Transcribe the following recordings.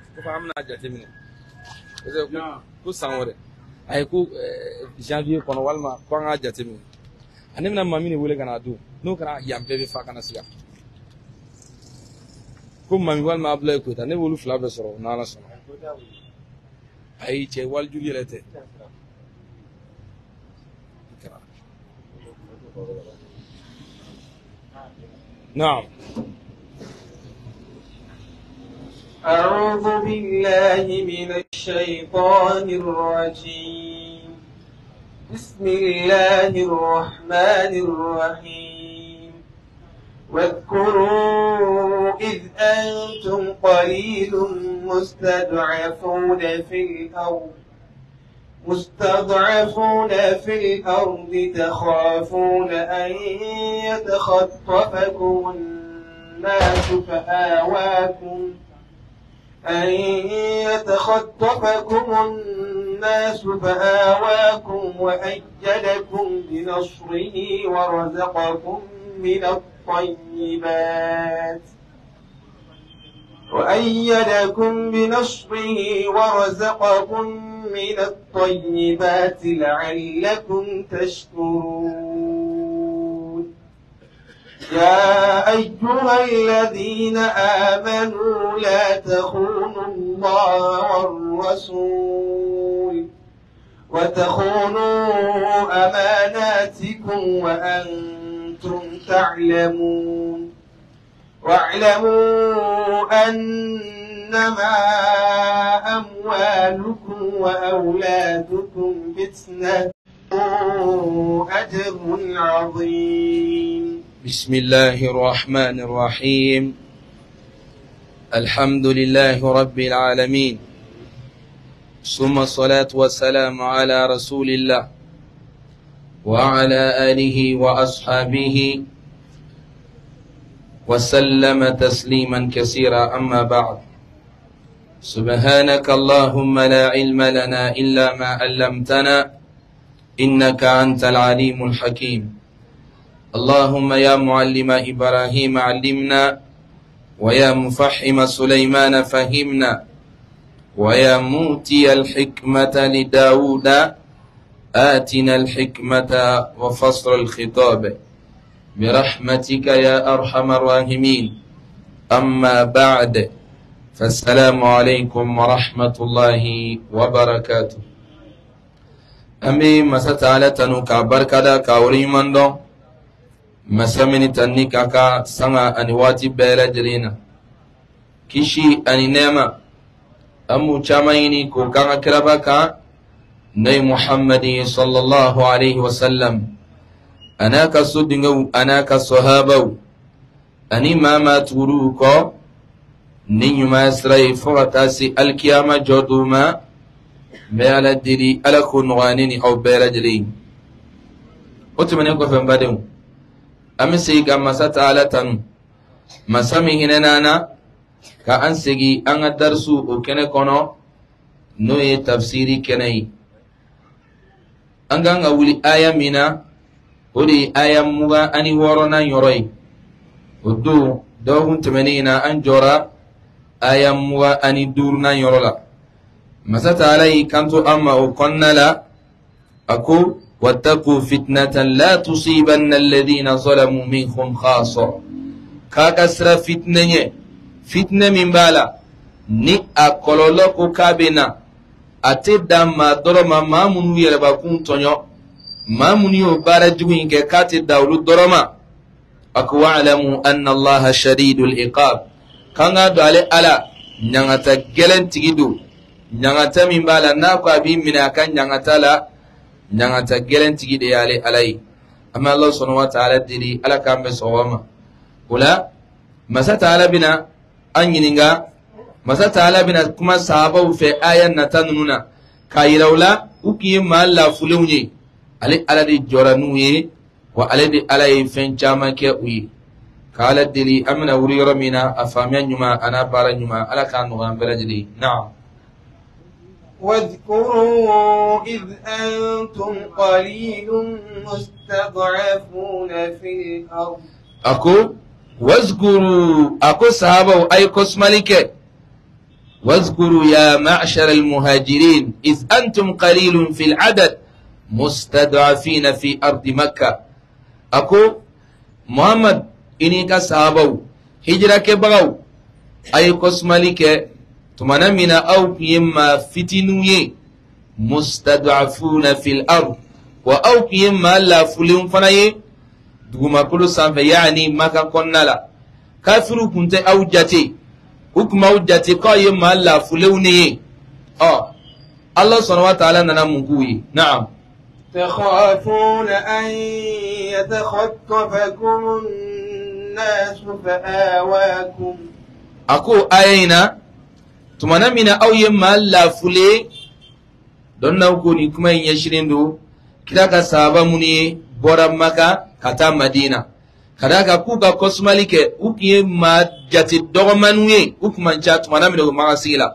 فهمنا جاتمين إذا كو سامورة أي كو جانفي كونوال ما كونا جاتمين أنا من مامي نقول لك أنا أدو نو كنا يامبي فاكنا سيا كم مامي وال ما أبلغ كوتا نقول فلا بسرو نالا سما أي شيء وال جولي لته نعم. أعوذ بالله من الشيطان الرجيم. بسم الله الرحمن الرحيم. واذكروا إذ أنتم قليل مستضعفون في الأرض تخافون أن يتخطفكم الناس فآواكم وأيدكم بنصره ورزقكم من الطيبات لعلكم تشكرون. يا أيها الذين آمنوا لا تخونوا الله والرسول وتخونوا أماناتكم وأنتم تعلمون. واعلموا أنما أموالكم وأولادكم فتنة أجر عظيم. بسم الله الرحمن الرحيم. الحمد لله رب العالمين، ثم الصلاة والسلام على رسول الله وعلى آله وأصحابه وسلم تسليما كثيرا. أما بعد، سبحانك اللهم لا علم لنا إلا ما علمتنا إنك أنت العليم الحكيم. اللهم يا معلم إبراهيم علمنا، ويا مفحم سليمان فهمنا، ويا موتي الحكمة لداود آتنا الحكمة وفصل الخطاب برحمتك يا أرحم الراحمين. أما بعد، فالسلام عليكم ورحمة الله وبركاته. أمي مساتالة تنوكا بركة كاوريمان دو مسامني تنيكا كا سما أنواتي بيلا جرينا كيشي أني نيما أمو چاميني كو كانا كربكا ني محمد صلى الله عليه وسلم أنا كسودنغو أنا كصحابو أني ماما توروكو نينيو ما يسري فغتاسي الكيامة جودوما بيالا ديري ألكو نغانيني أو بيلا جرين أتمنى فهم بدو أمسي كما ستعالتن مسامي هنانا كأنسيجي أنا درسو وكنا كونو نوي تفسيري كناي أنغان أولي آية منا ولي آية موغا أني ورونا يروي ودو دوهم تمنينا أنجورا آية موغا أني دورنا يرولا مسات علي كنتو أما وقلنا لا أكو واتقوا فتنة لا تصيبن الذين ظلموا منكم خاصة كاكسر فتنة من بالا ni akololo ko kabena ate damma doroma mamunu yerba kun tonyo mamuni o bara juin ke kate dawlu doroma akwa alamu anna allaha shadidul iqab kanga do ale ala nyangata gelen tigidu nyangata min bala na ko abi mina kan nyangata la nyangata gelen tigide ale alai amma allah subhanahu wa ta'ala diri ala kambe sowama kula masata ala bina anyininga masata ala bina kuma sahaba fe ayan natanuna kayiraula uki ma la fulunye ale ala di joranuye wa ale di ala fen chama ke uyi kala dili amna wuri ramina afamya nyuma ana bara nyuma ala kanu gambara dili na'am. واذكروا إذ أنتم قليل مستضعفون في الأرض أكو واذكروا أكو صحابة أي كوس ملكة واذكروا يا معشر المهاجرين إذ أنتم قليل في العدد مستضعفين في أرض مكة أكو محمد إني كصحابو هجرة كبغو أي كسمالك تمانا من أو يما فتنوي مستضعفون في الأرض وأو يما لا فلهم فناي دوما كل سانف يعني ما كنا لا كافر كنت أو جاتي وكما وجاتي قايم ما لا فلوني الله سبحانه وتعالى ننمكوي نعم تخافون أن يتخطفكم الناس فآواكم أكو أين تمانا من أو يما لا فلي دون نوكوني كما يشرين دو كده كسابا مني بورا مكة كتا مدينة كذا كوكا كوسماليك وكي ما جاتي دوغمانوي وكما جات تمانا من مغاسيلا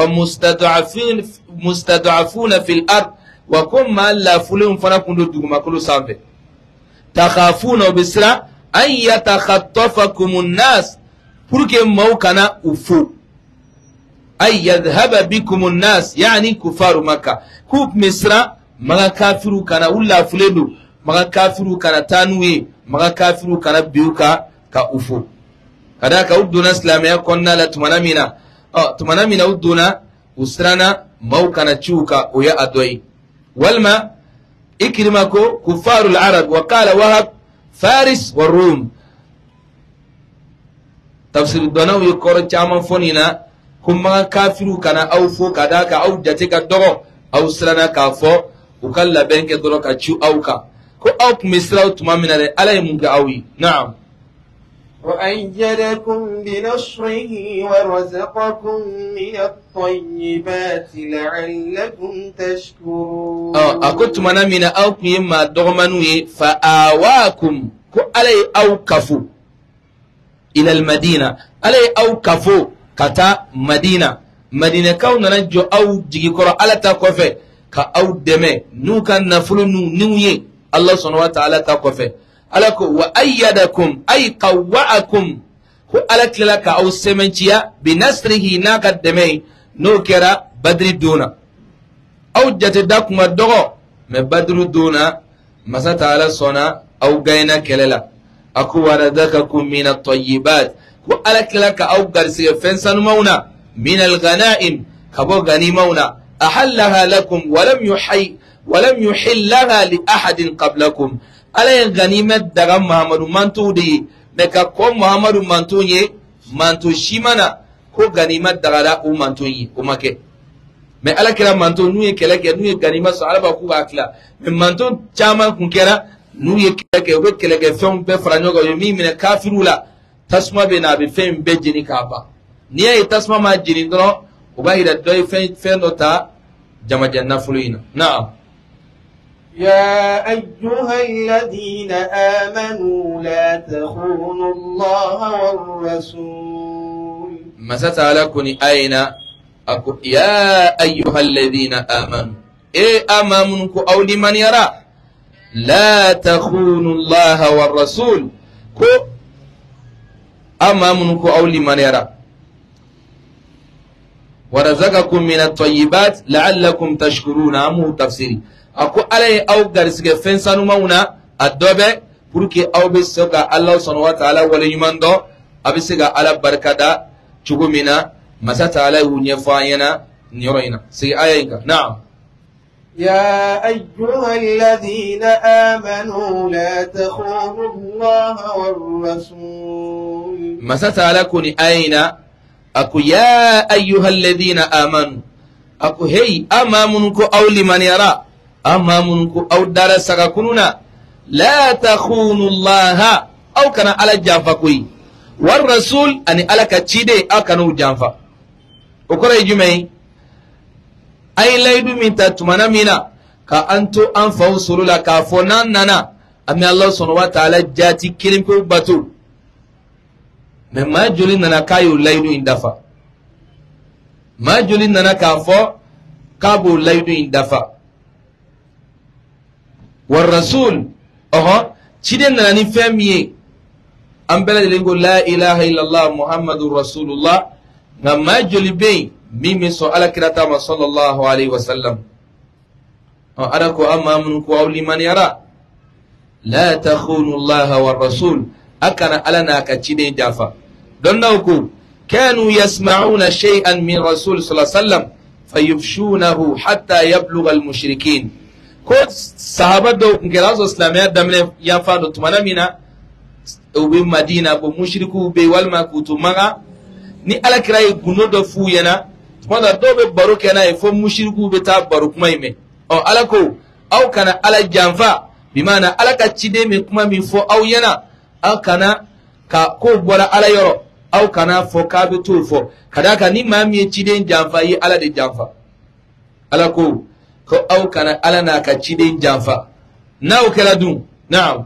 ومستضعفون في الأرض وكم ما لا فلهم فنكون دوغما كل سامبي تخافون بسرعة أن يتخطفكم الناس بلك موكنا أفو أي يذهب بكم الناس يعني كفار مكة كوك مصر مغا كافرو كان ولا فلدو مغا كافرو كان تانوي مغا كافرو كان بيوكا كأفو كذا كودنا اسلاميا كنا لا تمنامنا تمنامنا ودنا وسرنا موكنا تشوكا ويا أدوي والما إكرمكو كفار العرب وقال وهب فارس والروم تفسير الدناوي يقول جامع فونينا كما كافرو كان أوفو كذاك أو جاتك الدرو أو سرنا كافو وكلا بينك درو كتشو أوكا كو أوك مسراو تمامنا على منك أوي نعم وأيدكم بنصره ورزقكم من الطيبات لعلكم تشكرون أكنت منامنا أوك يما دغمانوي فآواكم كو علي أوكفو إلى المدينة علي أوكفو كتا مدينة كوننا جو أو جيكي كورا على تاكوفي كا أو دمي نو كان نفلو نوي الله سبحانه وتعالى تاكوفي ألكو وأيدكم أي قوعكم هو ألك لك أو سمنتيا بنصره ناك الدمي نو كرا بدر دونا أو جتدكم الدغو من بدر دونا مسا تعالى صنا أو غينا كللا أكو وردككم من الطيبات هو ألك لك أو قرسي فنسان مونا من الغنائم كبو غنيمونا أحلها لكم ولم يحلها لأحد قبلكم على غنيمة دغم محمد مانتو دي مكا كوم محمد مانتو يه مانتو شيمانا كو غنيمة دغلا او مانتو يه ومكي مي على كلا مانتو نوي كلاك نوي غنيمة سعلا باكو اكلا من مانتو جاما كنكرا نوي كلاك وبت كلاك فهم بفرانيوغا يمي من كافرولا تسمى بنا بفهم بجني كابا نيه تسمى ما جني درو وبايدا دوي فين دوتا جما جنة فلوين نعم يا أيها الذين آمنوا لا تخونوا الله والرسول مسات عليكم أين أكو يا أيها الذين آمنوا أمامكم أو لمن يرى لا تخونوا الله والرسول كو أمامكم أو لمن يرى ورزقكم من الطيبات لعلكم تشكرون أمو تفسيري أكو عليه أو غرسك فنسانو مونا الدوبة بروكي أو بسوكا الله سبحانه وتعالى وليمان دو أبسوكا على بركة چوكو منا مسات عليه ونفاينا نيروينا سي آيانك نعم يا أيها الذين آمنوا لا تخونوا الله والرسول مسات عليكم أين أكو يا أيها الذين آمنوا أكو هي أمامنكو أو لمن يرى أمامنكو أو درسك كنونا لا تخونوا الله أو كان على جانفكوي والرسول أني على كتشيدي أو كانوا جانفا وكرا يجمعي أي لايدو من تتمنى منا كأنتو أنفو سلولا كافونان نانا أمي الله سبحانه وتعالى جاتي كلم كو باتو ما جولين نانا كايو لايدو اندفا ما جولين نانا كافو كابو لايدو اندفا والرسول تشيدن ناني فهمي أم بلد لنقول لا إله إلا الله محمد رسول الله ما جولي بين mimi so ala kiratama sallallahu alaihi wasallam ada ko amma mun ko awli man yara la takhunu Allah wa rasul akana alana ka cide jafa don nauku kanu yasma'una shay'an min rasul sallallahu alaihi wasallam fayufshunahu hatta yablugha al-mushrikin ko sahaba do ngirazo islamiyya damle ya fado tumana mina ubi madina bo mushriku be walma kutumaga ni ala kirai guno do fu yana wanda do be baro kana e fo mushriku be ta baro kuma ime o ala ko au kana ala janfa bimana ala ka cide me kuma mi fo au yana au kana ka ko bora ala yoro au kana fo ka be to fo kadaka ni mami e cide janfa yi ala de janfa ala ko au kana ala na ka cide janfa na o kala dun na'am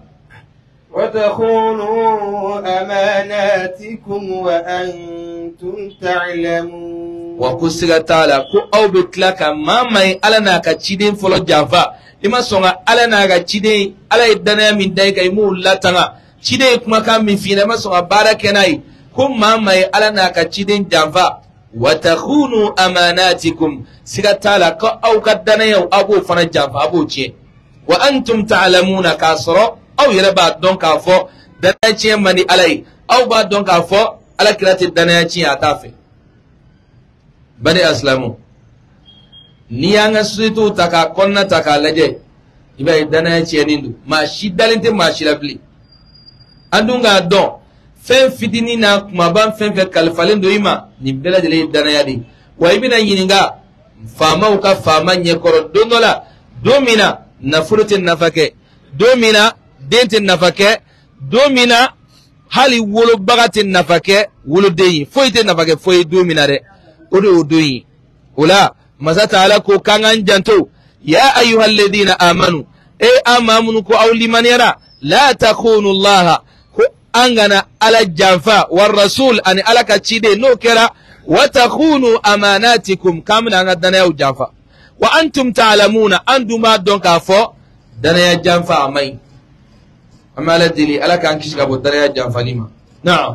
وتخونوا أماناتكم وأنتم تعلمون وقصة تعالى كو أو بتلاك ماما على ناكا تشيدين فلو جافا لما سونا على ناكا تشيدين على الدنيا من دايكا يمو لا تنا تشيدين كما كان من فينا ما سونا بارك ناي كو ماما على ناكا تشيدين جافا وتخونوا أماناتكم سيغا تعالى كو أو كدنيا أبو فنا جافا أبو تشي وأنتم تعلمون كاسرو أو يربا دون كافو دنيا ماني علي أو با دون كافو على كرات الدنيا أتافي bani aslamu ni yanga suitu taka konna taka laje ibe dana ya cienindu ma shidalinte ma shirabli andunga don fen fitini na kuma ban fen fe kalfalendo ima ni bela dele dana ya di wa ibina yininga fama uka fama nyekoro donola domina na furutin nafake domina dentin nafake domina hali wolo bagatin nafake wolo deyi foite nafake foye domina de odo odoyi wala mazata ala ko kangan janto ya ayyuhal ladina amanu amamunu ko awli man yara la takhunu Allah ko angana ala janfa war rasul an ala ka cide no kera wa takhunu amanatikum kamna ngadana ya janfa wa antum ta'lamuna anduma donc afo dana ya janfa mai amala dili ala kan kishga bo dana ya janfa lima na'am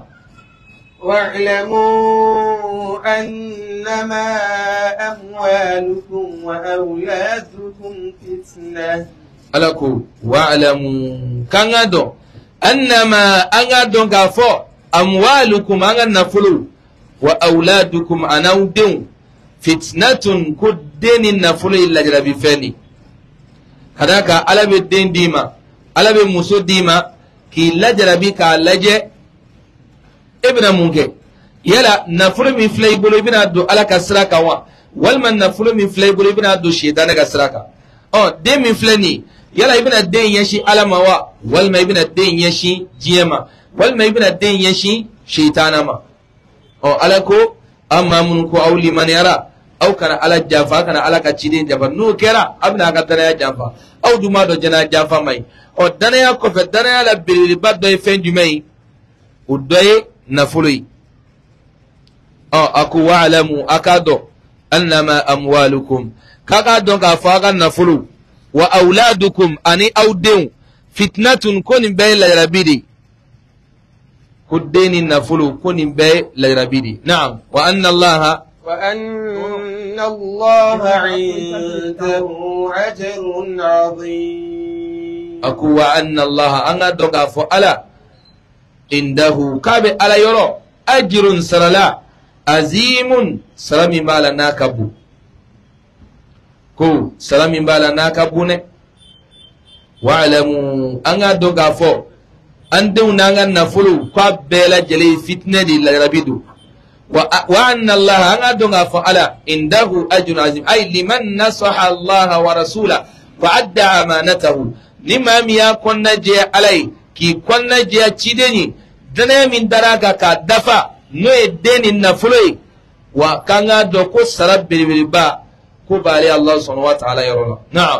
واعلموا أنما أموالكم وأولادكم فتنة ألكو واعلموا كانغادو أنما أنغادو كافو أموالكم أنغنفلو وأولادكم أنودون فتنة كدين النفلو إلا جربي فاني هذاك ألا بالدين ديما ألا بالمسود ديما كي لا جربي كالجي ibna munke yala nafulu min flay bolo ibna do ala kasraka wa walman nafulu min flay bolo ibna do shaytan kasraka de min flani yala ibna den yashi alama wa walma ibna den yashi jiyama walma ibna den yashi shaytana ma alako amma mun ko awli man yara aw kana ala jafa kana ala ka cidin jafa no kera abna ka dana ya jafa aw duma do jana jafa mai dana ya ko fe dana ya la bil baddo fe du mai udoye nafului aku wa'lamu akado annama amwalukum kaka don ka faga nafulu wa auladukum ani audun fitnatun kunin bay la rabidi kudeni nafulu kunin bay la rabidi na'am wa anna allaha indahu ajrun azim aku wa anna allaha anga don ka fo ala indahu kabe ala yoro ajrun sarala azimun salami bala nakabu ko salami bala nakabu ne wa'lamu anga doga fo andu nanga nafulu kwa bela jeli fitne di la rabidu wa anna allah anga doga fo ala indahu ajrun azim ay liman nasaha allah wa rasula wa adda amanatahu lima miya konna je alai ki konna je cideni dana min daraga ka dafa no e deni nafuloi wa kanga do ko sarabbil ba ko bari Allah subhanahu wa ta'ala yarona na'am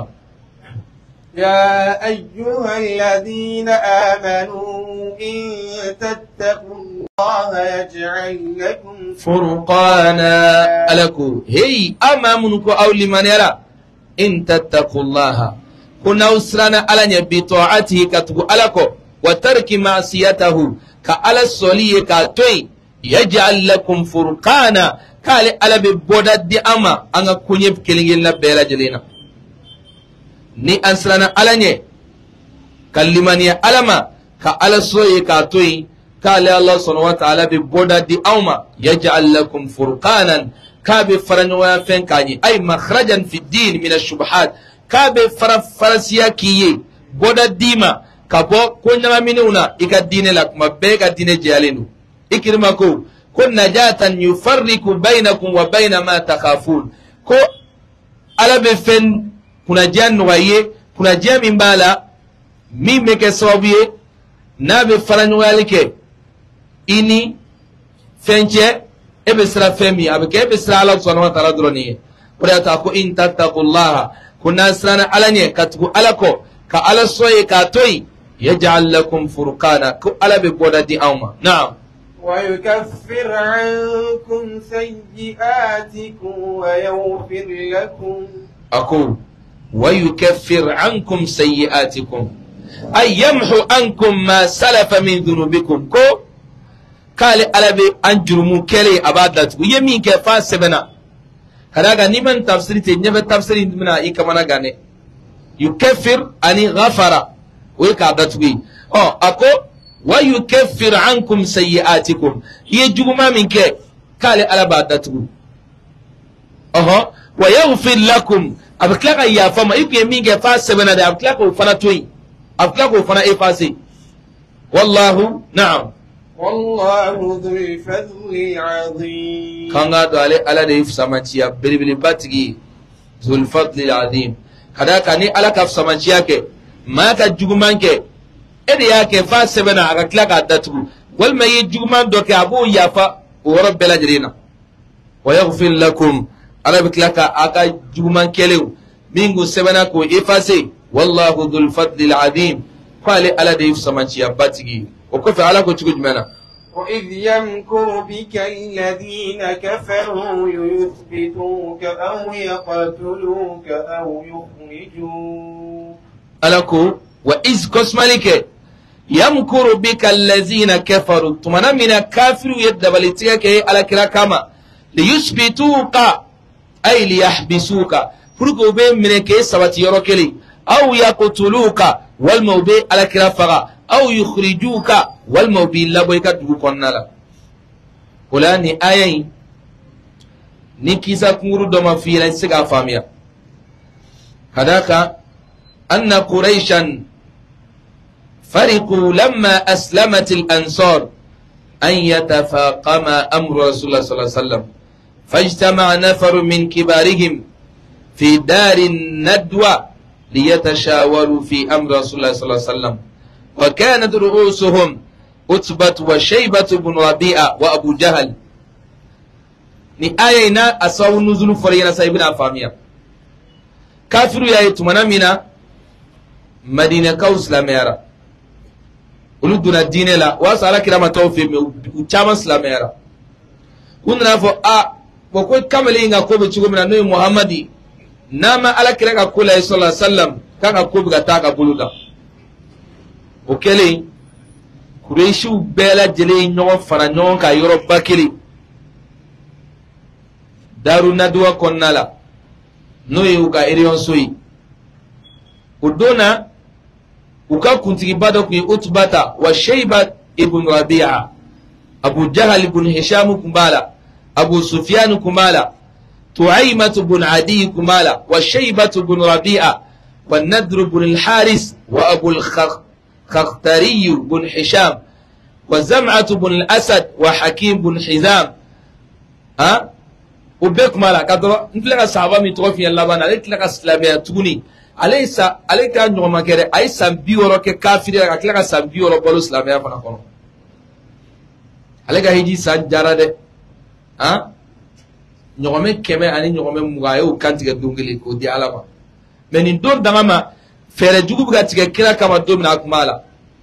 يا أيها الذين آمنوا إن تتقوا الله يجعل لكم فرقانا ألكو هي أمامنكو أو لمن يرى إن تتقوا الله كنا أسرنا على بطاعته كتبو ألكو وترك معصيته كألا الصلي كاتوي يجعل لكم فرقانا kale ala be boda di ama anga kunye kelingel na bela jelena ni ansrana alanye kalimaniya alama ka ala soye ka toyi kale Allah subhanahu wa ta'ala be boda di auma yaj'al lakum furqanan kabe faranwa fen kanyi ay makhrajan fi din min ash-shubuhat kabe farasiya kiye boda dima kabo ko nyama minuna ika dine la kuma be ka dine jalenu ikirma ko najatan yufarriku bainakum wa baina ma takhafun ko ala be fen kuna jan waye kuna jami mbala mi meke sababuye nabe faranyalike ini fenche ebe sira femi abeke ebe sira Allah subhanahu wa ta'ala droni prata ko in tattaqullaha kunna sirana alanye katku alako ka ala soye ka toy yaj'al lakum furqana ko ala be boda di awma na'am ويكفر عنكم سيئاتكم ويغفر لكم أقول ويكفر عنكم سيئاتكم أي يمحو عنكم ما سلف من ذنوبكم كو قال ألبي أنجرمو كلي أبادت ويمين كفا سبنا هذا نيمان تفسير تنيف تفسير منا إكمانا غاني يكفر أني غفر ويكادت وي أكو ويكفر عنكم سيئاتكم يجوما منك قال ألبادت ويغفر لكم أبكلاك يا فما يمين كفا سبنا ده أبكلاك وفناتوي أبكلاك وفنا إفاسي والله نعم والله ذو الفضل العظيم كان قالوا على ده يفسمانشيا بلي باتجي ذو الفضل العظيم هذا كاني على كف سمانشيا كه ما كجومان كه إذا يا كفا سبنا أبكلاك أدتو والما يجومان دوك أبو يافا ورب بلا جرينا ويغفر لكم على بكلاك أكا جومان كلو مينغو سبنا كو إفاسي والله ذو الفضل العظيم قال على ده يفسمانشيا باتجي وكيف على كل منا وإذ يمكر بك الذين كفروا ليثبتوك أو يقتلوك أو يخرجوك ألكو وإذ كسمالك يمكر بك الذين كفروا تمنا من كافر يدبلتك على كلا كما ليثبتوك أي ليحبسوك فرقوا بين منك سبت يروكلي أو يقتلوك والموبي على كلا فغا أو يخرجوك والموبي لبويك دوكونا لا ولاني آيين نكيسا كورو دوما في لنسيقا فاميا هذاك أن قريشا فرقوا لما أسلمت الأنصار أن يتفاقم أمر رسول الله صلى الله عليه وسلم فاجتمع نفر من كبارهم في دار الندوة ليتشاوروا في أمر رسول الله صلى الله عليه وسلم وكانت رؤوسهم عتبة وشيبة بن ربيعة وأبو جهل ni aya ina asawu nuzulu fariyana sa ibn afamiya kafiru ya yitumana mina madina ka islamiyara uluduna dinela wasala kirama tawfi uchama islamiyara kunna fo a boko kamali nga ko be cigo mina no muhammadi nama ala kira ka kula sallallahu alaihi wasallam kaka ko biga taka buluda okele kureishu bela jele nyon fara nyon ka yoro bakili daru nadwa konnala no yuka erion soyi udona uka kuntigi bado ku utbata wa shayba ibn rabi'a abu jahl ibn hisham kumbala abu sufyan kumbala tu'aymat ibn adi kumbala wa shayba ibn rabi'a wa nadr ibn al-haris wa abu al-khaqtari ibn hisham wa zam'at ibn al-asad wa hakim ibn hizam ha ubek mala kadro ntlega sahaba mi trofi yalla bana ntlega islamia tuguni alaysa alayka nyoma kere ay sambioro ke kafiri ka ntlega sambioro bolu islamia fana kono alayka hiji sanjara de ha nyome keme ani nyome mugayo kantiga dungili ko di alama menin don dangama fere jugu buga tiga kira kama domina akmala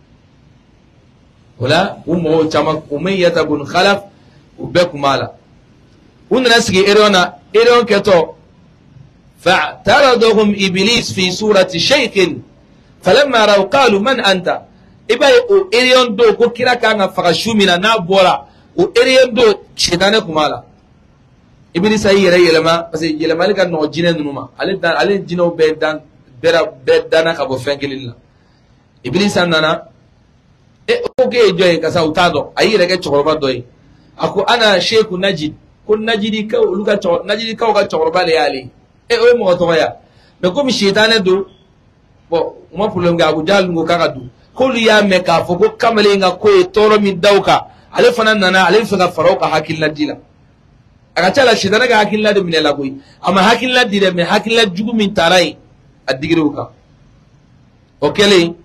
wala ummo chama umayyah ibn khalaf ubek mala ونسقي إيرون كتو فاعترضهم إبليس في سورة شيخ فلما رأوا قالوا من أنت إبا إيرون دو كوكيرا كان فغشو من نابورا وإيرون دو شيطانكم على Iblis ay yelema parce que yelema le kan no jine numa ale jino be dan dana ka bo fenkelilla Iblis nana oge joy ka sa utado ay rege choroba doy ako ana sheikhu najid kun najidi ka luga najidi ka ga choroba le yali o mo to ya me ko mi shaytane do bo mo problem ga Abu Jahl ngo ka du ko lu ya me ka fo ko kamale nga ko e toro mi dawka ale fanan nana ale fa ga faroka hakilla dila aga chala shaytane ga hakilla de minela koy ama hakilla dire me hakilla jugu min tarai adigiruka okele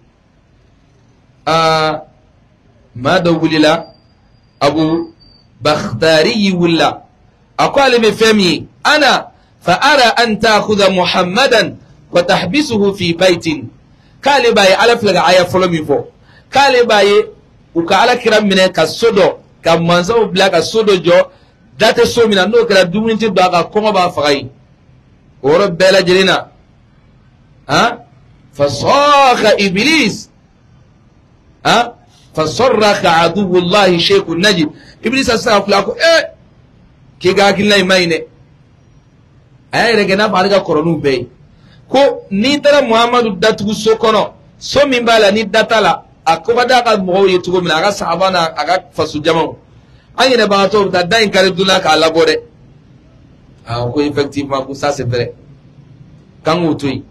ما دوللا أبو بختاري ولا أقال بفمي أنا فأرى أن تأخذ محمدا وتحبسه في بيت قال باي على فلق عيا فلومي فو قال باي وكالا كرام منه كالسودو كمانسو بلا كالسودو جو دات سو من أنو كلا دومين تدو أغا كوما بافغاي ورب بلا جلنا فصاخ إبليس فصرخ عدو الله شيخ النجد إبليس أسرع لكم كي قاكي الله ماينة أي رجنا بارجا كورونو بي كو نيترا محمد داتو سوكونو سو من بالا نيت داتالا أكو بدا قد مغو يتوغو من أغا صحابانا أغا فسو جمعو أني نباتو دا إن كارب دولا كالا بوري كو effectivement كو ça c'est vrai كانو توي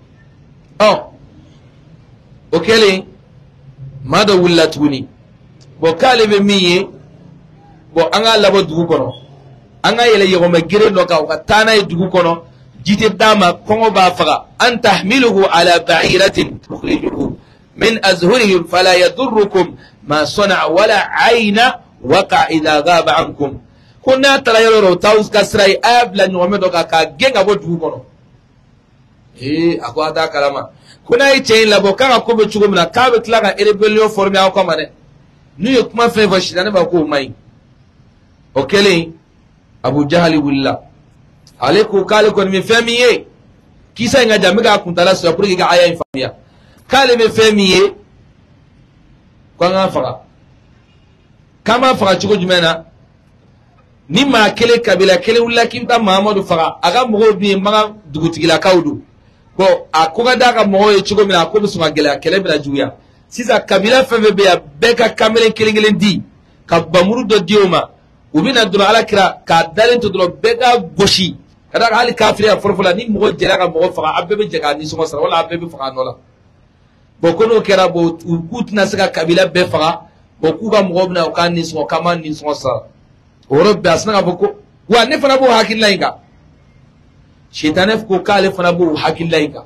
okele mada wulla tuni bo kale be miye bo anga labo dugu kono anga yele yego ma gire no ka tana e dugu kono jite dama kongo ba faga an tahmiluhu ala ba'iratin tukhrijuhu min azhurihim fala yadurrukum ma sana'a wala ayna waqa idha ghaba ankum kunna tala yoro taus kasrai abla nyomedo ka genga bo dugu kono akwa da kalama kuna yi chain labo kanga kobe chugo mna kabe klaka rebellion formé a ko mane nu yo kuma fe fashi dane ba ko mai okele Abu Jahali willa aleko kale ko mi famiye kisa nga jamiga kuntala so pour ga aya infamia kale me famiye ko nga fara kama fara chugo jumena ni ma kele kabila kele willa kimta Muhammadu fara aga mo bi ma dugutigila kawdu ko akoga daga mo e chugo mina ko bisuma gele kele bina juya sisa kabila feve be ya beka kamele kelengelen di ka bamuru do dioma ubina dura ala kira ka dalen to do beka goshi kada hali kafiri ya forfola ni mo jera ka mo fa abbe jega ni so sara wala abbe fa nola bo kono kera bo kutna saka kabila be fa bo ku ga mo bina ka ni so kama ni so sara orobe asna ko wa ne fana bo hakin lainga shaitanef ko kale fana bu hakillaika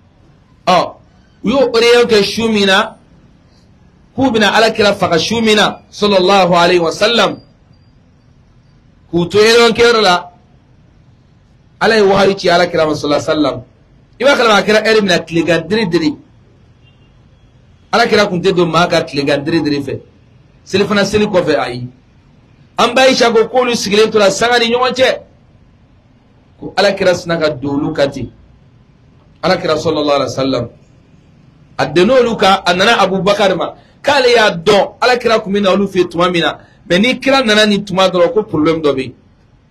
yo oriyo ke shumina ku bina ala kira faka shumina sallallahu alaihi wasallam ku to yero kerla alai wahayi ci ala kira sallallahu alaihi wasallam iba kala kira eri mina tliga diri ala kira kunte do maka tliga diri fe silifana sili ko fe ayi an bayi shago kolu sigile to la sangani nyonche ala kira snaka dolu kati ala kira sallallahu alaihi wasallam adeno luka anana Abubakar ma kale ya don ala kira kumina olu fe tuma mina me ni kira nana ni tuma do ko problem do be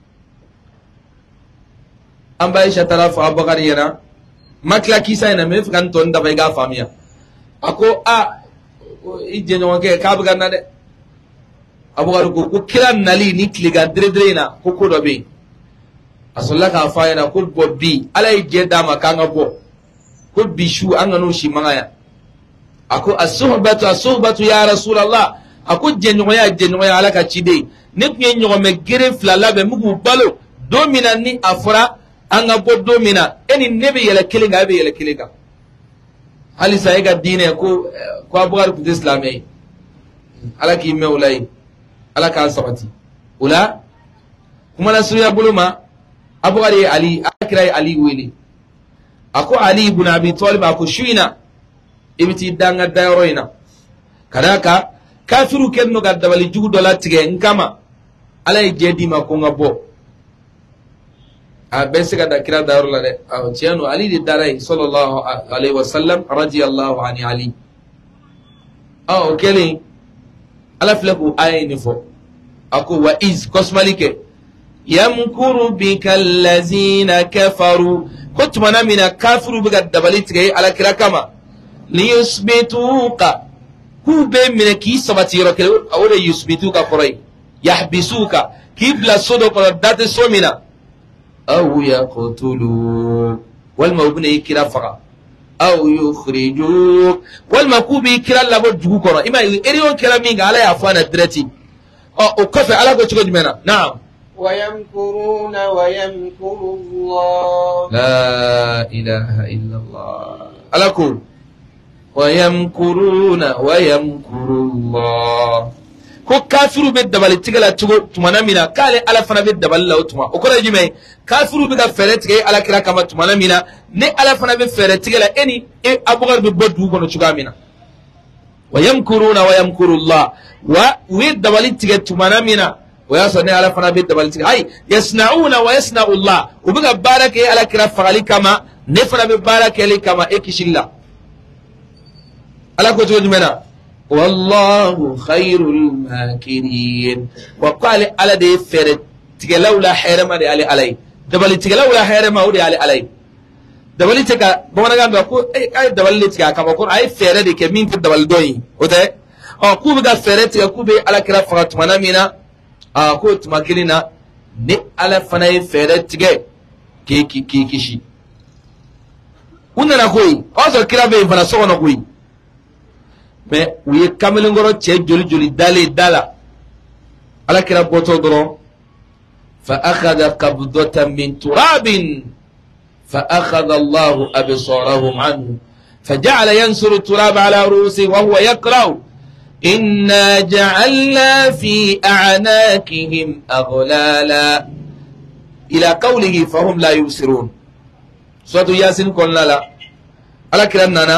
amba Aisha tara fa Abubakar yana makla kisa ina me fukan ton da bai ga famiya ako ije no ke ka buga na de Abubakar ko kira nali ni kliga dire na ko do be asolla ka fa yana kul bobbi alay jeda makanga bo kul bishu angano shi mangaya ako as-suhbatu ya rasulullah ako jenyoya alaka chide ne kunye nyogo me gere flala be mugu balo domina ni afra anga bo domina eni nebe yele kelinga be yele kelinga hali sayega dine ko abgar ku islamai alaki meulai alaka sabati ula kuma la suya buluma Abu Ali akira Ali wili ako Ali ibn Abi Talib ako shuina ibiti danga dayroina kadaka kafiru kenno gadda wali jugu dola tige nkama alay jedi ma ko ngabo besiga da kira dayrola de tiano Ali di darai sallallahu alaihi wasallam radiyallahu anhu Ali okeli ala fleku ayni fo ako wa iz kosmalike يمكر بك الذين كفروا كنت منا من كافر بك دبلت جاي على كلا كما ليثبتوك هو بين من كي سبتيرك أو يثبتوك قري يحبسوك كي بلا صدق ردات سومنا أو يقتلوك والموبني كلا فقط أو يخرجوك والمكوبي كلا لابد جوكرا إما إريون كلا مين على أفوانا درتي أو كفى على كتشوج منا نعم ويمكرون ويمكر الله لا إله إلا الله على كل ويمكرون ويمكر الله ko kafiru be dabali tigala tugo tumana mina kale ala fana be dabali la utuma o kora jime kafiru be ga fere tige ala kira kama tumana mina ne ala fana be fere tigala eni e abugar be bodu kono tuga mina wayamkuruna wayamkurullah wa wi dabali tige tumana mina wa yasa ne ala fana be dabali tige ay yasnauna wa yasna'u Allah ubiga baraka ala kira fagali kama ne fana be baraka ali kama ekishilla ala ko tugo jimena والله خير الماكرين وقال على دي فرد تجلو لا حرم علي دبل تجلو لا حرم علي دبل تجا بمنا كان بقول أي دبل تجا كم بقول أي فرد كمين في دبل دوي وده كوب ده فرد تجا كوب على كلا فرد منا منا كوت ماكرينا ne ala fana ye fere tige ki kishi unana koyi aso kira be fana so na koyi mais u ye kamelengoro cɛ joli joli dale dala ala kira bɔtɔ dɔrɔn fa akhadha qabdatan min turabin fa akhadha Allahu absarahum anhu faja'ala yansuru turaba ala ru'usi wa huwa yaqra'u inna ja'alna fi a'naqihim aghlala ila qawlihi fahum la yubsirun suratu yasin kollala ala kira nana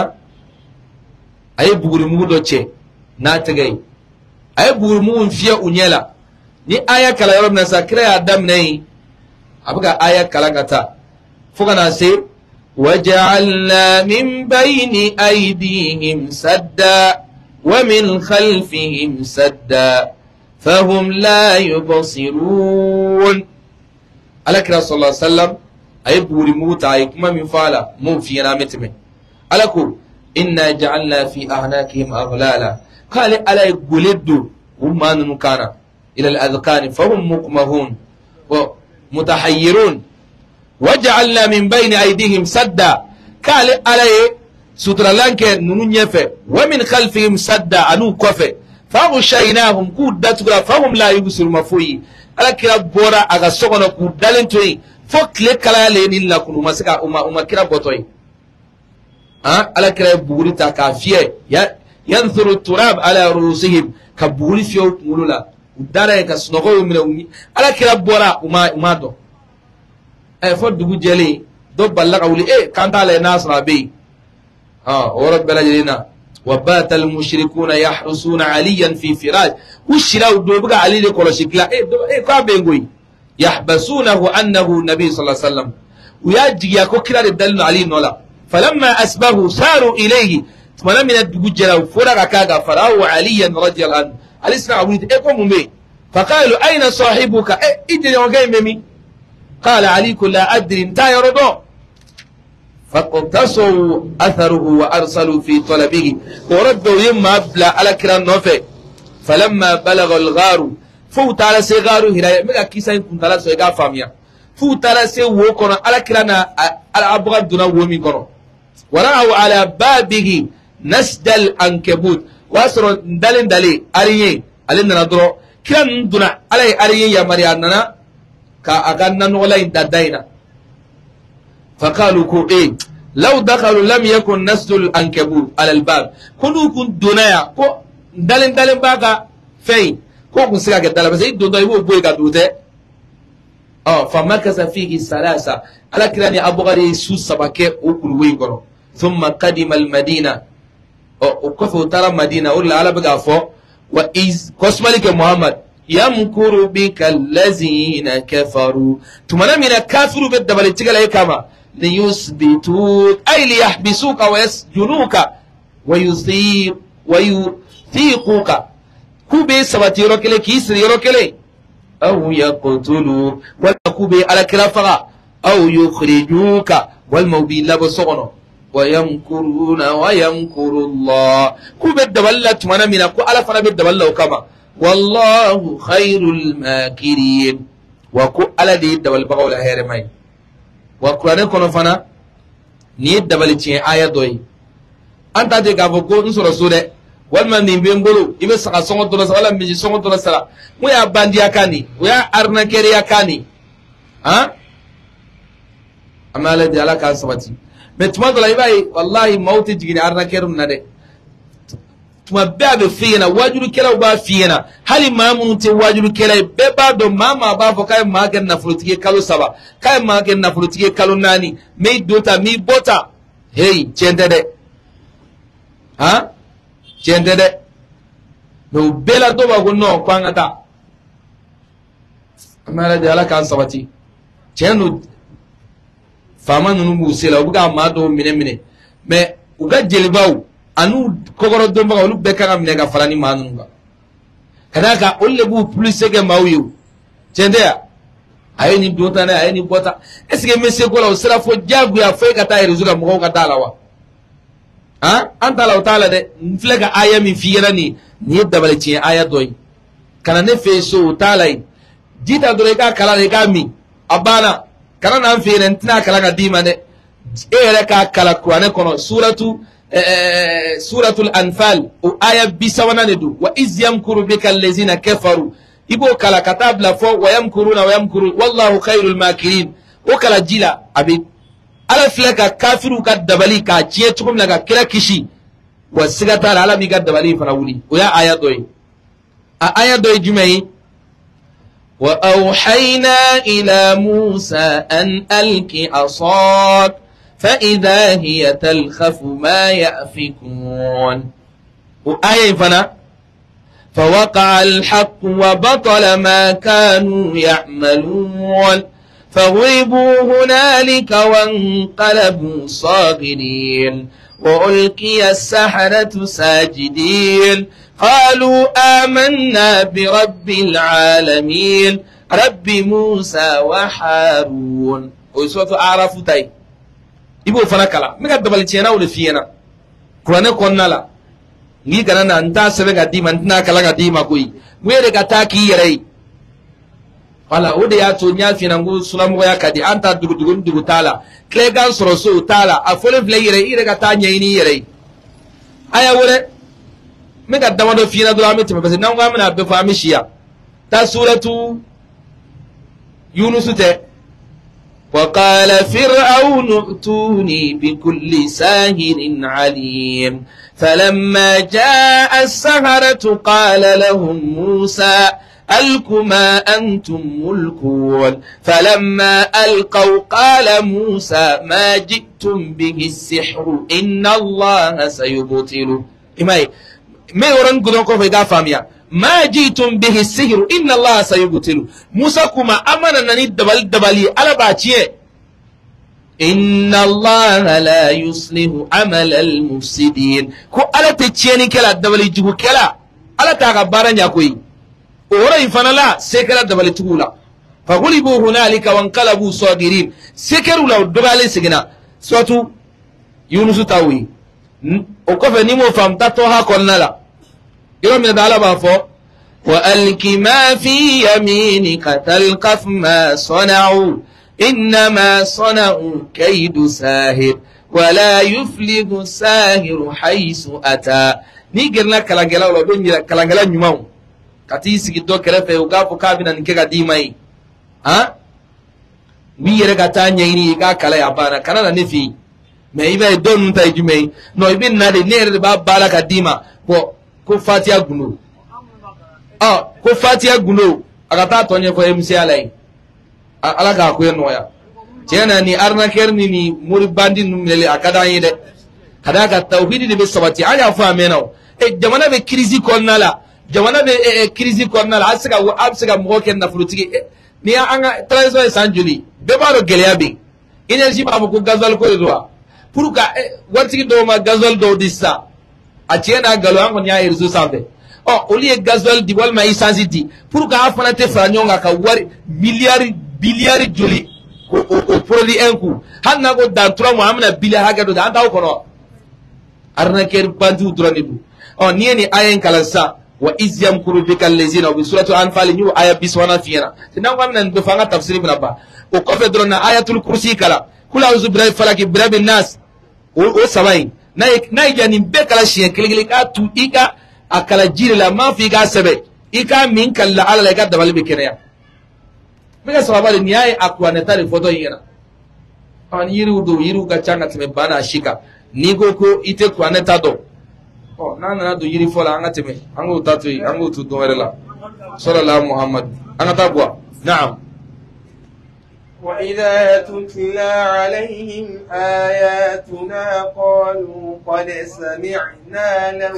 aye buguri mugu do ce na tagay aye buguri mugu fiya unyela ni aya kala yoro na sakira ya adam nei abuga aya kala gata fuka na se waja'alna min bayni aydihim sadda wa min khalfihim sadda fahum la yubsirun alakira sallallahu alaihi wasallam aye buguri mugu ta aye kuma min fala mun fiya na metime alako إنا جعلنا في أعناقهم أغلالا قال ألا يقولدوا وما نكانا إلى الأذقان فهم مقمهون ومتحيرون وجعلنا من بين أيديهم سدا قال ألا سترلانك ننيفة ومن خلفهم سدا أنو كفة فغشيناهم كودة فهم لا يبصرون مفوي ألا كلا بورا أغسوغنا كودالين توي فوق لكلا لين لكم ومسكا وما كلا بطوي ala kira buguri ta kafiye yanthuru turab ala rusihim ka buguri fiyo mulula udara ka sunogo mina umi ala kira bora uma do fo dugu jeli do ballaga wuli kanta la nasra bi wa rabbana jalina wa bata al mushrikuna yahrusuna aliyan fi firaj ushira do buga ali le kolo shikla ka bengoyi yahbasunahu annahu nabi sallallahu alaihi wasallam uyajiya ko kira de dalil ali nola فلما أسبه ساروا إليه ثم من الدجال فرغ كاغا فرأوا عليا رضي الله عنه الاسمع ولد إيكم مي فقالوا أين صاحبك إدري وجاي ممي قال علي لا أدري انت يا رضا فاقتصوا أثره وأرسلوا في طلبه وردوا يما أبلى على كران نوفي فلما بلغ الغار فوت على سيغارو هنا ميغا كيسا يكون على سيغا فاميا فوت على سيغو كنا على كرانا على أبغى دون ومي كنا ورأوا على بابه نسج العنكبوت واسروا دالي أريني ألينا ندرو كلا ندنا على أريني يا مرياننا كأغنى نولين دادينا فقالوا كو لو دخلوا لم يكن نسج العنكبوت على الباب كنوا كن دنيا كو دالين باغا فين كو كن سيغا دالا بس يدو يبو بويغا دوته فمكث فيه ثلاثة على كلامي أبو غري سوس سبكة وكل وينكرو ثم قدم المدينة وكفوا ترى مدينة ولا على بقى فوق وإذ كسمالك محمد يمكر بك الذين كفروا ثم من كافروا بالدبل تجعل كما ليثبتوك أي ليحبسوك ويسجنوك ويثيقوك كوبي سبتيرو كلي كيسريرو كلي أو يقتلوا والكوبي على كرافة أو يخرجوك والموبيل لبصغنا ويمكرون ويمكر الله كوبي الدبلة وانا من أكو على فنا بالدبلة وكما والله خير الماكرين وكو على دي الدبل بقول هيرمي وقرآن كنا فنا نيد دبل تين آية دوي أنت تيجي أبوكو نصر سورة walman ni bembolo ibe saka songo dola sala wala miji songo dola sala moya bandi yakani moya arna kere yakani ha amala di ala kan sabati metuma dola ibai wallahi mauti jigini arna kerum nade tuma bebe fiyena wajulu kela ba fiyena hali mamun te wajulu kela beba do mama ba fo kay magen na fulutige kalo saba kay magen na fulutige kalo nani me dota mi bota hey chendede ha cende de no bela do ba gonno kwangata amara de ala kan sabati cenu fama nunu musela uga ma do mine me uga jelibaw anu kogoro do ba ulu be kan mine ga falani manunu ga kadaka olle bu plus sege mawiyu cende ya ayeni dota na ayeni bota esige mese ko la sera fo jagu ya fe kata eruzuga mo ka dalawa ha anta law taala de mflega aya mi fiyerani ni dabale ci aya doy kana ne fe so taalay jita dole ka kala de ka mi abana kana nan fe ren tina kala ga dima de ere ka kala qur'ane kono suratul anfal o aya bisawana ne du wa iz yamkuru bika allazina kafaru ibo kala katabla fo wa yamkuruna wa yamkuru wallahu khairul makirin o kala jila abi ala filaka kafiru ka dabali ka ciye tukum laga kira kishi wa sigata ala mi ka dabali fana wuli o ya aya doy jumai wa awhayna ila musa an alqi asak fa idha hiya talkhafu ma yafikun o aya fana فوقع الحق وبطل ما كانوا يعملون فغلبوا هنالك وانقلبوا صاغرين وألقي السحرة ساجدين قالوا آمنا برب العالمين رب موسى وحارون وسوره أعراف تاي ibo fana kala mega dabal tiena wala fiena kurane konnala ngi ganana anta sebe ga dima ntina kala ga dima koyi were ga taki yere wala ode ya to nya fina ngu sulamu ya kadi anta dugu tala klegan soroso tala afole vle yere ire ga tanya ini yere aya wore mega damado fina do amete be na ngwa mena be fami shiya ta suratu yunus te وقال فرعون ائتوني بكل ساحر عليم فلما جاء السحرة قال لهم موسى ألقوا ما أنتم ملقون فلما ألقوا قال موسى ما جئتم به السحر إن الله سيبطله إماي ما يورن قدون كوفي فاميا ما جئتم به السحر إن الله سيبطله موسى كما أمنا نني دبالي على باتيه إن الله لا يصلح عمل المفسدين كو على تتشيني كلا دبالي جبو كلا على تغبارا نيكوي ورأي فنلا سكرا دبالي تقولا فغلبوا هنالك وانقلبوا صاغرين سكروا لو دبالي سجنا سواتو يونس تاوي وكفى نيمو فامتاتوها كلنا يوم يدعى بافو وألك ما في يمينك تلقف ما صنعوا إنما صنعوا كيد ساهر ولا يفلح الساهر حيث أتى نيجرنا كلانجلا ولا بنجلا كلانجلا نيماو كاتيسي كدو كرفة وقافو كابينا نكيكا ديماي ها ويرى كتانيا إني كا كلا يابانا كنا نفي ما يبقى دون نتاي جمعي نو يبين نادي نير باب بالا كديما ko fatia guno ko fatia guno agata tonye ko MC alai alaga ko yenoya tena ni arna kerni ni muri bandi numele akada yede kada ka tauhidi de be sabati ala fa menaw jamana be krizi konnala jamana be krizi konnala asga mo ken na flutigi ni anga transo sanjuli be baro geliabi energy ba ko gazal ko doa pour ka wartigi do ma gazal do dissa a cena galo an ya irzu sabe au lieu gasoil di wal ma essence di pour ka afana te fa nyonga ka wari billiard joli o produit un coup hanna go dans 3 mois amna billiard haga do anda ko no arna ker bantu droni du ni ayen kala sa wa iz yamkuru bika allazina bi suratu anfal ni aya biswana fiena tinango amna ndo fanga tafsiri bna ba o ko fe drona ayatul kursi kala kula uzu birai falaki birabi nas o sabai nay jani be kala shiye kiligili ka tu ika akala jiri la ma fi ga sebe ika min kala ala la ga dabali be kenya be ga sababa ni ay akwa ne tare foto yina an yiru ga changa teme bana shika ni go ko ite kwa ne tado nana do yiri fola anga teme ango tatu ango tu do werela sallallahu muhammad anga tabwa na'am وإذا تتلى عليهم آياتنا قالوا قد سمعنا لو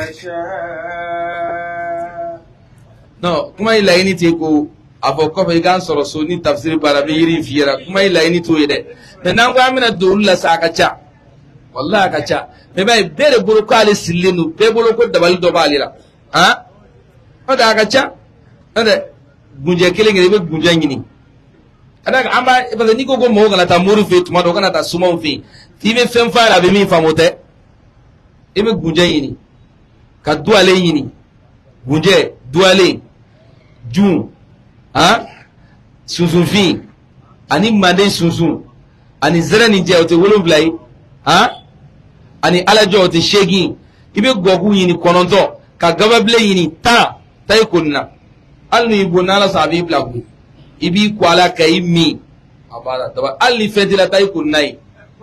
نشاء kuma ila ini te ko abo ko be gan soro so ni tafsir bara be yiri fiera kuma ila ini to yede me nan ga mina do la sa ka cha wallahi ka cha me bay bere buru ko ali silinu be buru ko dabal do balira ha o da ka cha ade gunje kele ngere be gunje ngini ada amba parce ni ko mo kana ta muru fe tuma do kana ta sumo fe ti be fem fara be mi famote e be gunje yini ka duale yini gunje duale jun ha sunsun fi ani mande sunsun ani zera ni je o te wolon blai ha ani alajo o te shegi ibe gogu yini kononto ka gabable yini ta tay kunna alni bonala sabi blagu ibi kwala kai mi abala daba alli fedila tay kunnai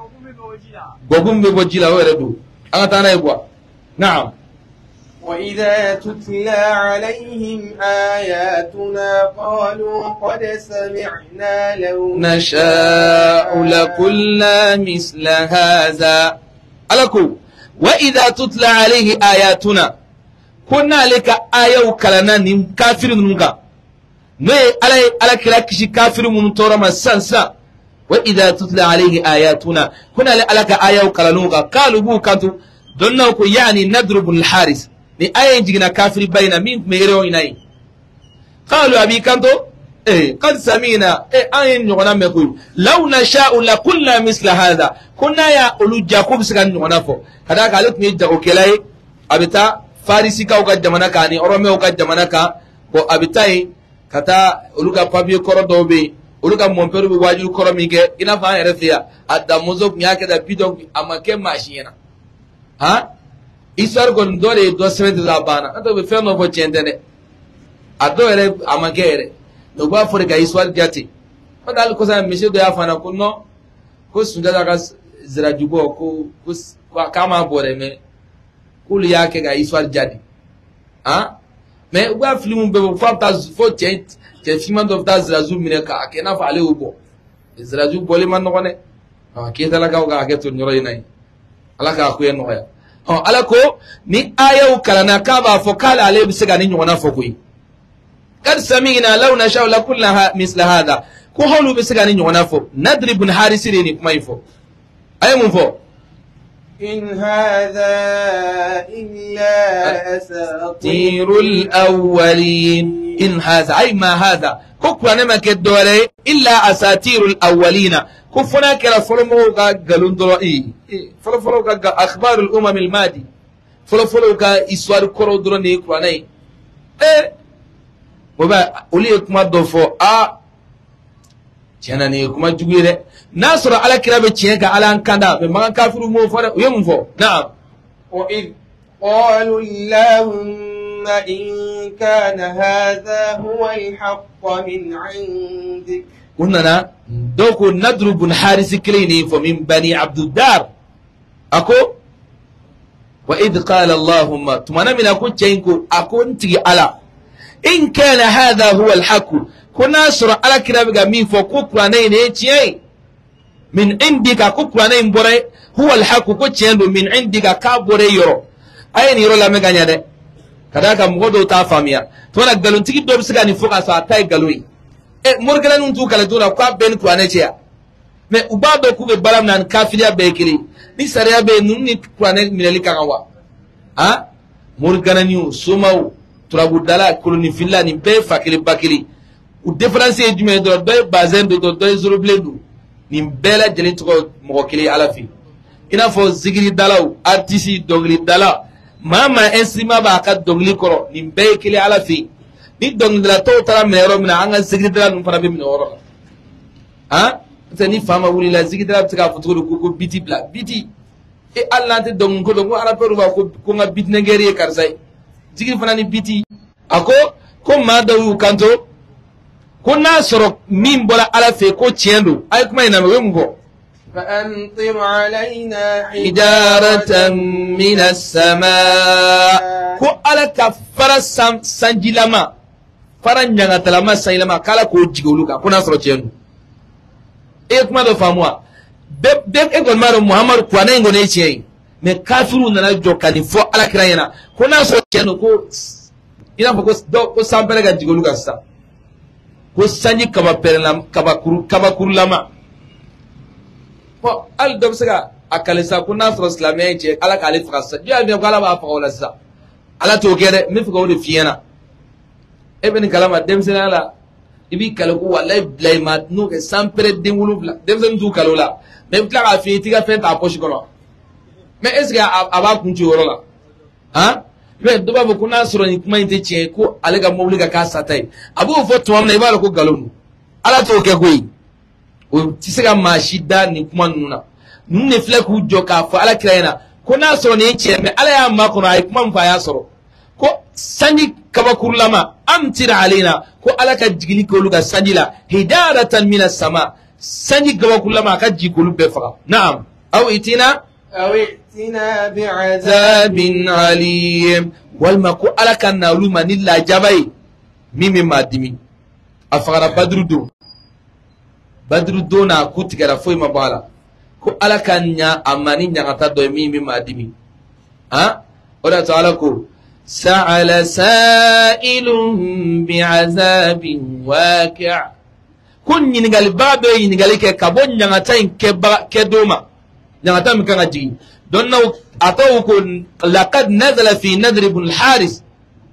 gogum be bojila were do anga tanay bwa na'am وإذا تتلى عليهم آياتنا قالوا قد سمعنا لو نشاء لقلنا مثل هذا ألكو وإذا تتلى عليه آياتنا كنا لك آية وكلنا نم كافر نمك نوي على كلاكشي كافر منطورما سنسا وإذا تتلى عليه آياتنا كنا لك آية وكلنا قالوا بو كانتو دونكو يعني نضرب الحارس ni ayen jigina kafiri bayna min meero inai qalu abi kanto qad samina ayen nyona meku law nasha'u la kullu misla hadha kunna ya ulu jakob sigan nyona fo kada ka lut ni jago kelai abita farisi ka uga jamana ka ni orome uga jamana ka ko abitai kata uluga pabio korodo be uluga monperu be waju koromige ina fa erefia adamuzo nyake da bidon amake mashina ha isar gon dole do sebe da bana ato be ferno fo chendene ado ere amagere no ba fore ga iswal jati odal ko sa mishe do ya fana kunno ko sunda daga zira jugo ko kama bore me kul yake ga iswal jadi ha me ugba film be fo ta fo tent je film do ta zira zu mine ka akena fa ale ubo zira ju bole man no ne ke dala ga ke to nyoro inai ala ka ku en hoya alako ni aya ukalana kaba fokala ale bisega ni nyona fokui kad samina law nasha la kullaha misla hada ko holu bisega ni nyona fo nadri ibn haris ni kuma ifo ay mun fo in hadha illa asatirul awwalin in hadha ay ma hadha ko kuna ma ke dore illa asatirul awwalina كفنا كلا فلمو قالون فلو أخبار الأمم الماضي فلو إسوار كرو دروني كراني وبا أوليك ما دفو تياناني كما جويرة ناصر على كلاب تيانك على أنكانا بما كافر مو فرق يمفو نعم وإذ قالوا اللهم إن كان هذا هو الحق من عندك قلنا دوكو ندر بن حارس كليني فمن بني عبد الدار أكو وإذ قال اللهم تمنى من أكو تشينكو أكو انتي على إن كان هذا هو الحق كنا سر على كلابك مين فكوكرانين ايتي من عندك كوكرانين بوري هو الحق كوتشيندو من عندك كابوري يورو أين يورو لا مغانيا ده كذاك مغدو تافاميا تونا غالون تيجي دوب سغاني فوكا سو اتاي غالوي morgala nun tu kala dura kwa ben kwa netia me ubado ku be balam nan kafiria be kiri ni sariya be nun ni kwa ne mineli kakawa ha murgananiu sumaw turabudala koloni filla ni be fakiri bakiri u difference e jume do bazen do zurubledu ni bela jeli to mo kili alafi ina fo zigiri dalaw artisi dongli dala mama ensima ba ka dongli koro ni be kili alafi ni dongli dala to tara mero mina anga zigiri dala num fana be mina woro ha tani fama wuli la zigiri dala tika futu ko biti bla biti e Allah te dong ko dong ala peru ba ko nga bit ngeri karsay zigiri fana ni biti ako ko ma dawu kanto ko na soro min bola ala fe ko tiendo ay kuma ina me ngo فأمطر علينا حجارة من السماء ko ala ka fara sanjilama fara nyanga talama sanjilama kala ko jigoluka ko na soro tiendo e kuma do famwa be e gon maro muhammad ko na ngone tiei me kafiru na jokani fo ala kirayena ko na soro tiendo ko ina ko sampere ga jigoluka sa ko sanji kaba perlam kaba kurlama po al dobsega akalisa ko nasro islamien je ala kale frasa dia bi ko ala ba fa wala sa ala to gere mi fi ko de fiena e ben kalama demsena ala ibi kala ko wallahi blayma no ke sampere de wulubla demsen du kalola même tla ka fi tiga fait ta poche kono mais est ce que aba kunti worola hein mais doba ko nasro ni kuma inte che ko ale ga mobli ga ka satai abu fo to amna ibara ko galonu ala to ke goyi o tisega mashida ni kuma nuna nunne fle ku joka fa ala kirayna ko nasro ni che me ala ya ma ko ay kuma mfa ya soro ko sanji kaba kurlama amtir alaina ko ala ka jigili ko luga sanjila hidaratan minas sama sanji kaba kurlama ka jikulu be fa na'am aw itina بعذاب عليم والمكو على كان نالوما نلا جباي ميمي مادمي افغرا بدر دونا كوت غرا فوي مبالا كو على كان نيا اماني نياتا دو ميمي مادمي ها ولا تعالى كو سأل سائل بعذاب واقع كن ينغال بابي ينغال كابون نياتا كدوما نياتا مكان جي دونو أتوكن لقد نزل في نذر بن الحارث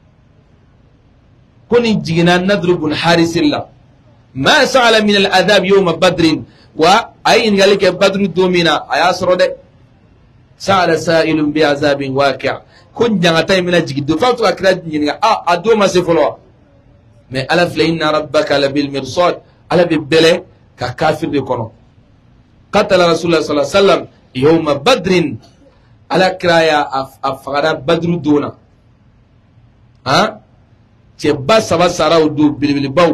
كوني جينا نذر بن الحارث الله ما سأل من العذاب يوم بدر وأين قال لك بدر دومينا أياسر ده سأل سائل بعذاب واقع كن جنتين من الجد فاتو أكراد جينا أدوما سفلوا ما ألف لإن ربك لبالمرصاد ألا ببلة ككافر بكونو قتل رسول الله صلى الله عليه وسلم يوم بدر على كرايا أفغانا بدر دونا ها تبا سبا سراو دو بالباو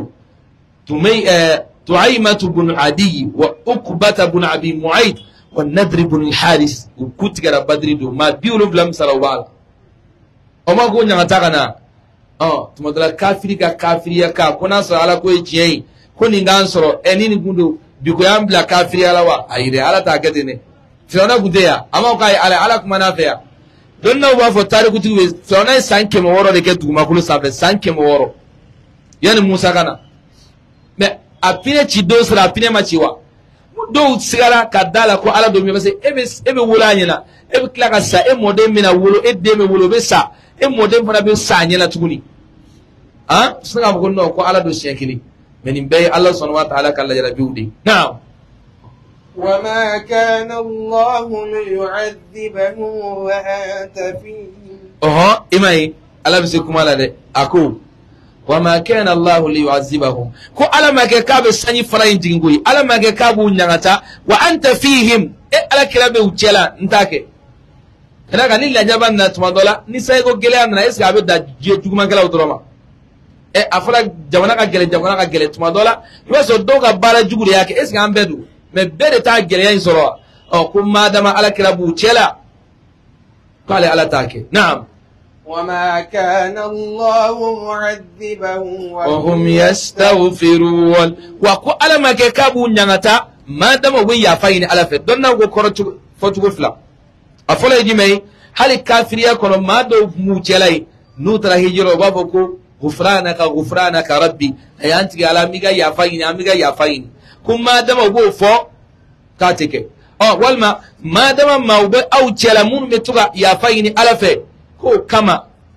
تعيمة بن عدي وأقبة بن أبي معيط والنذر بن الحارث وكتغر بدر دو ما بيولو بلم سراو بالا وما قلنا نتاغنا تمدلا كافري كافريا كنا سرا على كوي جيين كوني نغانسرو انيني كندو بيكو يامبلا كافريا لوا ايري على تاكديني Fiona Gudea, Amakai Alak Manafea. Don't know what for Tarikutu is Fiona sank him or they get to Makulu Sabe, sank him or Yan Musagana. Me appear Chidos Rapine Machiwa. Do Sigara Kadala ko ala domi say ebe wulanyana ebe klaka sa e modem mina wulo e deme wulo be sa e modem fana be sa nyana tuguni ah sunga ko no ko ala do shekili menin bay Allah subhanahu wa ta'ala kala jara biudi now وما كان الله ليعذبهم وأنت فيهم إماي ألا بسيكم على ده أكو وما كان الله ليعذبهم كو ألا ما كاب ساني فراين تيغوي ألا ما كابو نغاتا وأنت فيهم ألا كلابه وجلا نتاكي هناك نيلا جابنا تمادولا نسايكو جلا أنا إسكا أبدا جوجما كلا وتروما أفلا جوانا كجلا تمادولا يوسف دوكا بالا جوجي ياكي إسكا أمبدو mais bere ta gele yan soro kuma dama ala kirabu chela qala ala take na'am وما كان الله معذبهم وهم يستغفرون وكو ala ma ke kabu nyangata ma dama wi ya fayini ala fe donna go korotu fotu fla afola yidi mai hali kafiriya kono ma do mu chelai nutra hijiro babo ko ghufranaka rabbi ayanti ala miga ya fayini amiga ya fayini kuma dama go fo katike walma ma dama mawbe au chela mun metuga ya fayini alafe ko kama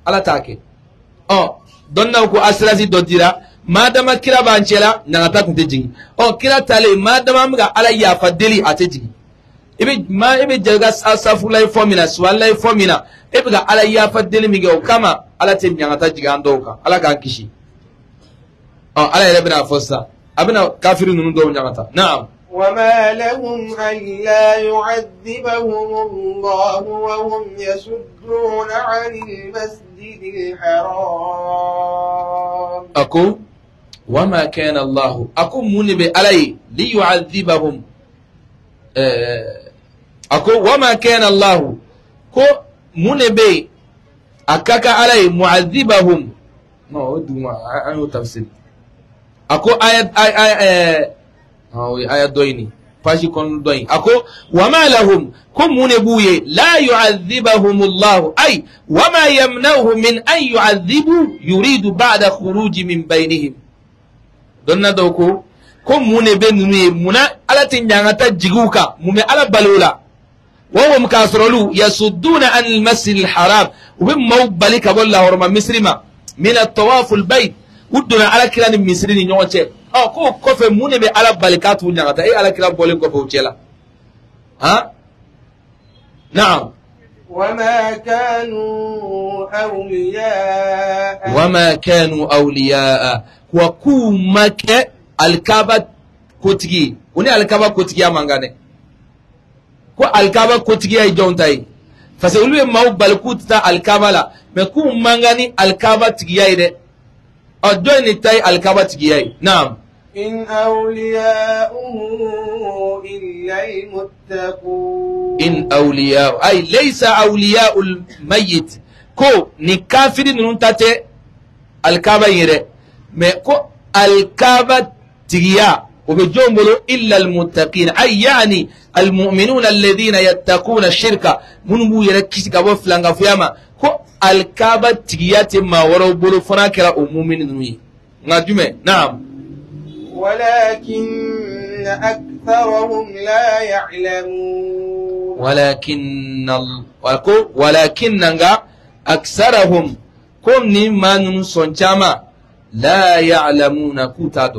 ala take donna ko asrasi do dira madama kira bancela nangata kunte jigi kira tale madama mga ala ya fadeli ate jigi ibe jaga asafulay fomina swalay fomina ibe ga ala ya fadeli miga kama ala te nyangata jigi andoka ala kan kishi ala yele bina fossa abina kafiru nunu do nyangata na'am وما لهم ألا يعذبهم الله وهم يصدون عن المسجد الحرام أكو وما كان الله أكو منبي علي ليعذبهم أكو وما كان الله كو منبي أكاك علي معذبهم ما دوما أنا تفسير أكو آية دويني فاشي كون دوين أكو وما لهم كم منبوي لا يعذبهم الله أي وما يمنعه من أن يعذبوا يريد بعد خروج من بينهم دون دوكو كم منبني منا على تنجانتا جيغوكا ممي على بلولا وهم كاسرولو يصدون عن المسجد الحرام وبمو بالك والله ورما مسلمة من الطواف البيت ودنا على كلام المصريين نيوتشي ko kofe mune be ala balikatu nyangata ala kila bole ko fawchela نعم وما كانوا أولياء وكومك الكعبة كوتجي وني الكعبة كوتجي مانغاني كو الكعبة كوتجي اي جونتاي فسولو ما بالكوتا الكعبة لا مكو مانغاني الكعبة تجي اي دي ادوني تاي الكعبة تجي اي نعم إن أولياؤه إلا المتقون إن أولياء أي ليس أولياء الميت كو نكافر ننتاتي الكعبة يري كو الكعبة تغيا وبجومبلو إلا المتقين أي يعني المؤمنون الذين يتقون الشرك منبو يركيس كابو فلانغا فياما كو الكعبة تغيا تما ورو بلو فناكرا أمومين نوي نعم ولكن أكثرهم لا يعلمون ولكن أكثرهم كم نمان سنجاما لا يعلمون كو تادو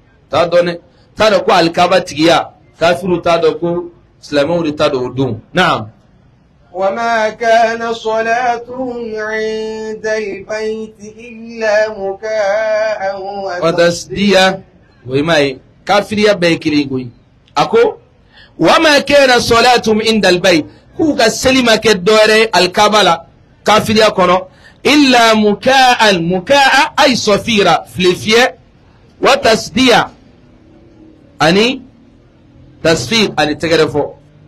كو الكعبة تغيا كافر تادو كو سلامون تادو دون نعم وما كان صلاتهم عند البيت إلا مكاء وتسدية ويماي كافريا بيكريغوي أكو وما كان صلاتهم عند البيت كوكا سلمة كدوري الكابلة كافريا كونو إلا مكاء أي صفيرة فليفية وتسدية أني تصفيق أني تغرفو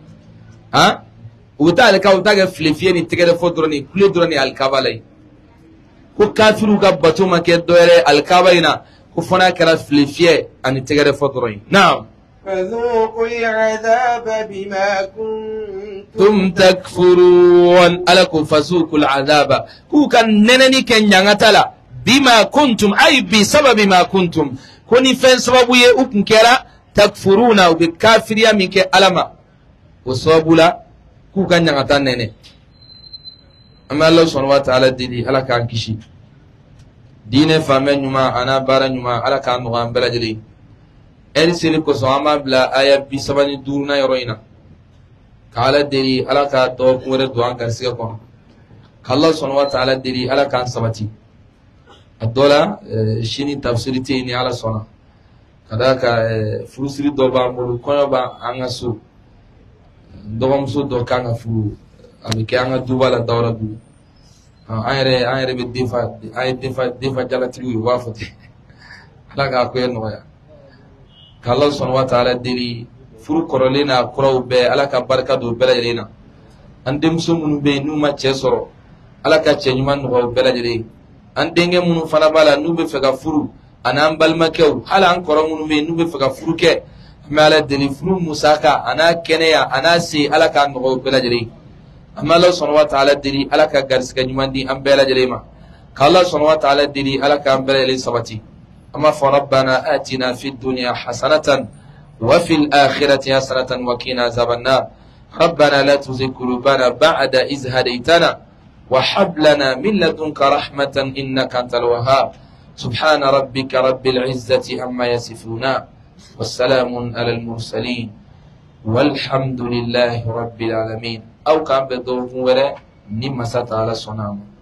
وتالك وتاغ فليفية ني تغرفو دروني كل دروني الكابلة كو كافرو كبتو ما كدوري الكابلة كفنا كرا فليفيه أن تجري فطرين نعم فذوقوا العذاب بما كنتم تكفرون ألكم فذوقوا العذاب كو كان ننني كن ينغتلا بما كنتم أي بسبب ما كنتم كوني فين سببو يؤكن كرا تكفرون وبكافريا منك ألما وسببو لا كو كان ينغتلا ننني أما الله سبحانه وتعالى ديدي ألا كان كشي دين فامن نما أنا بارا نما على كان مغام بلا جلي أرسل كسوما بلا آية بسبب دورنا يروينا قال ديري على كان توك ورد دوان كرسيا كون الله سبحانه وتعالى ديري على كان سبتي الدولة شيني تفسيرتي ني على سونا كذاك فلوسري دوبا مولو كونبا أنغسو دوبا مسو دوكان فلو أبي كأنغ دوبا لدورة دو ayre be defa jalatri wafati laga ko en waya kallah subhanahu wa ta'ala diri furu korolena kuraw be alaka barka do belayena andem sumun be numa cesoro alaka cenyuman no belayere andenge munu fana bala nube fega furu anan balmakew hala an koromun be nube fega furu ke mala diri furu musaka ana keneya ana si alaka no belayere أما الله سبحانه وتعالى ديري على كجالس كجمان دي أمبلا جريمة كالله سبحانه وتعالى ديري على كأمبلا لي سبتي أما فربنا آتنا في الدنيا حسنة وفي الآخرة حسنة وقنا عذاب النار ربنا لا تزغ قلوبنا بعد إذ هديتنا وهب لنا من لدنك رحمة إنك أنت الوهاب. سبحان ربك رب العزة عما يصفون والسلام على المرسلين والحمد لله رب العالمين. أو كان بدور ولا نما ستعالى صنام.